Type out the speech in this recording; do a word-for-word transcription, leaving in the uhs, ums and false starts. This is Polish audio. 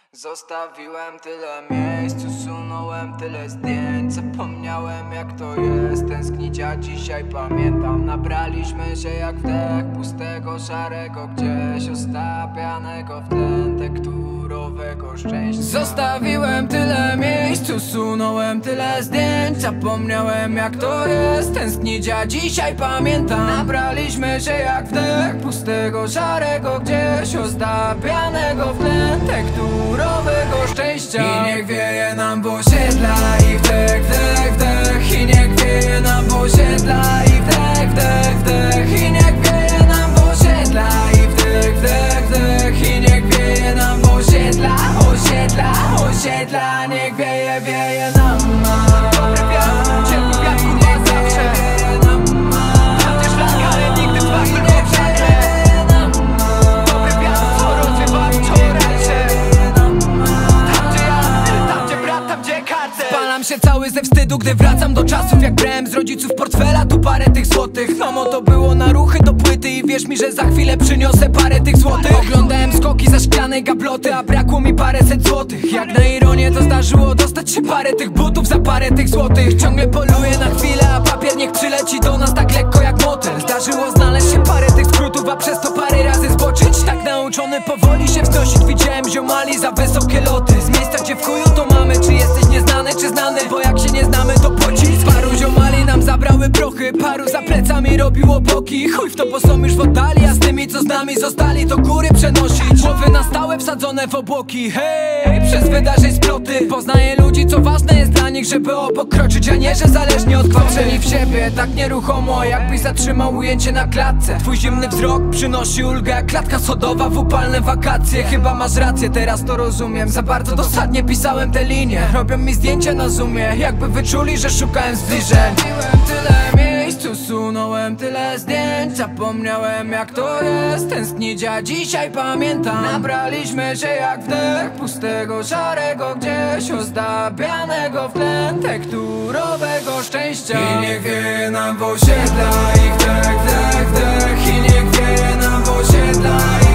Zostawiłem tyle miejsc, usunąłem tyle zdjęć. Zapomniałem jak to jest tęsknić, a dzisiaj pamiętam. Nabraliśmy się jak wdech pustego, szarego gdzieś ostawianego w tlen tekturowego szczęścia. Zostawiłem tyle miejsc, usunąłem tyle zdjęć. Zapomniałem jak to jest tęsknić, a dzisiaj pamiętam. Nabraliśmy się jak wdech pustego, szarego gdzieś ostawianego w tlen tekturowego szczęścia. I niech wieje nam w osiedla i wdech, wdech, wdech. I niech wieje nam w osiedla i wdech, wdech, wdech. I niech wieje nam w osiedla i wdech, wdech, wdech. I niech wieje nam w osiedla, osiedla, osiedla. Niech wieje, wieje nam. Dobry wiatr, ciepły wiatr, nie zawsze wieje nam. Przecież flaga, ale nigdy dwa i nie wieje nam. Dobry wiatr, co rozrywa wczorajsze. Tam gdzie ja, tam gdzie brat, tam gdzie kartę. Spalam się cały ze wstydu, gdy wracam do czasów jak brałem z rodziców portfela tu parę tych złotych. Mamo, to było na ruchy do płyty i wierz mi, że za chwilę przyniosę parę tych złotych. Oglądałem skoki ze szklanej gabloty, a brakło mi paręset złotych. Jak na ironię to zdarzyło dostać się parę tych butów za parę tych złotych. Ciągle poluję na chwilę, a papier niech przyleci do nas tak lekko jak motyl. Zdarzyło znaleźć się parę tych skrótów, a przez to parę razy zboczyć. Tak nauczony powoli się wznosić, widziałem ziomali za wysokie loty. Z miejsca gdzie w chuju to mamy, czy jesteś nieznany czy znany, bo jak się nie znamy to pocisk. Paru ziomali nam zabrały prochy, paru za plecami robiło boki. Chuj w to, bo są już w oddali, a z tymi co z nami zostali to góry przenosić. Głowy na stałe wsadzone w obłoki, hej, przez wydarzeń sploty. Poznaję ludzi, co ważne jest dla nich, żeby obok kroczyć, a nie, że zależnie od wpatrzeni w siebie. Tak nieruchomo, jakbyś zatrzymał ujęcie na klatce. Twój zimny wzrok przynosi ulgę jak klatka schodowa w upalne wakacje. Chyba masz rację, teraz to rozumiem. Za bardzo dosadnie pisałem te linie. Robią mi zdjęcia na zoomie, jakby wyczuli, że szukałem zbliżeń. Zostawiłem tyle miejsc, usunąłem tyle zdjęć. Zapomniałem jak to jest tęsknić, a dzisiaj pamiętam. Nabraliśmy się jak wdech pustego, szarego gdzieś ozdabianego w tlen tekturowego szczęścia. I niech wieje nam w osiedla i wdech, wdech, wdech. I niech wieje nam w osiedla.